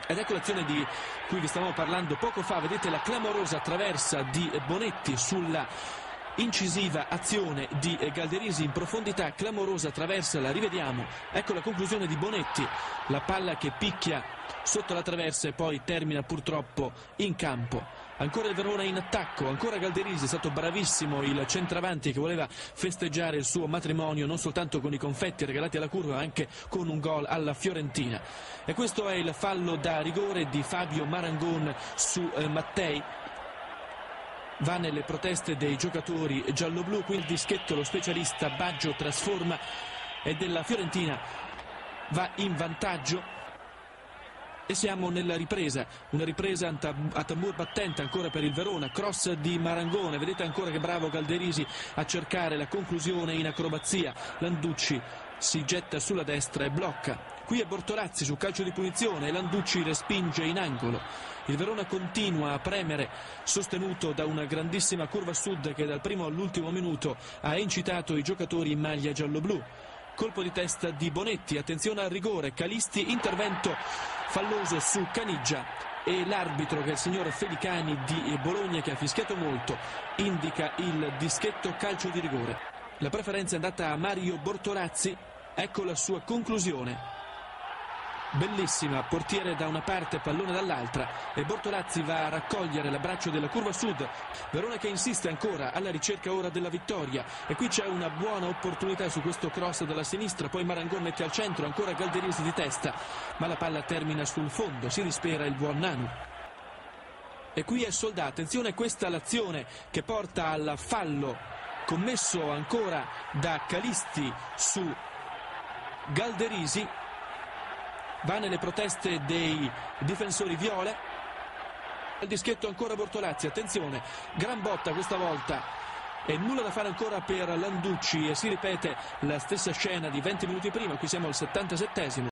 Ed ecco l'azione di cui vi stavamo parlando poco fa, vedete la clamorosa traversa di Bonetti sulla incisiva azione di Galderisi in profondità, clamorosa traversa, la rivediamo, ecco la conclusione di Bonetti, la palla che picchia sotto la traversa e poi termina purtroppo in campo. Ancora il Verona in attacco, ancora Galderisi, è stato bravissimo il centravanti che voleva festeggiare il suo matrimonio non soltanto con i confetti regalati alla curva ma anche con un gol alla Fiorentina. E questo è il fallo da rigore di Fabio Marangon su Mattei. Va nelle proteste dei giocatori gialloblu, qui il dischetto, lo specialista Baggio trasforma e della Fiorentina va in vantaggio. E siamo nella ripresa, una ripresa a tambur battente ancora per il Verona, cross di Marangone, vedete ancora che bravo Galderisi a cercare la conclusione in acrobazia, Landucci si getta sulla destra e blocca, qui è Bortolazzi su calcio di punizione e Landucci respinge in angolo. Il Verona continua a premere, sostenuto da una grandissima curva sud che dal primo all'ultimo minuto ha incitato i giocatori in maglia gialloblu. Colpo di testa di Bonetti, attenzione al rigore, Calisti, intervento falloso su Caniggia e l'arbitro, che è il signor Felicani di Bologna, che ha fischiato molto, indica il dischetto calcio di rigore. La preferenza è andata a Mario Bortolazzi, ecco la sua conclusione. Bellissima, portiere da una parte, pallone dall'altra e Bortolazzi va a raccogliere l'abbraccio della curva sud. Verona che insiste ancora alla ricerca ora della vittoria e qui c'è una buona opportunità su questo cross dalla sinistra, poi Marangon mette al centro, ancora Galderisi di testa, ma la palla termina sul fondo, si dispera il buon Nanu. E qui è Soldà, attenzione, questa l'azione che porta al fallo commesso ancora da Calisti su Galderisi. Va nelle proteste dei difensori viola, al dischetto ancora Bortolazzi, attenzione, gran botta questa volta e nulla da fare ancora per Landucci e si ripete la stessa scena di 20 minuti prima, qui siamo al 77esimo.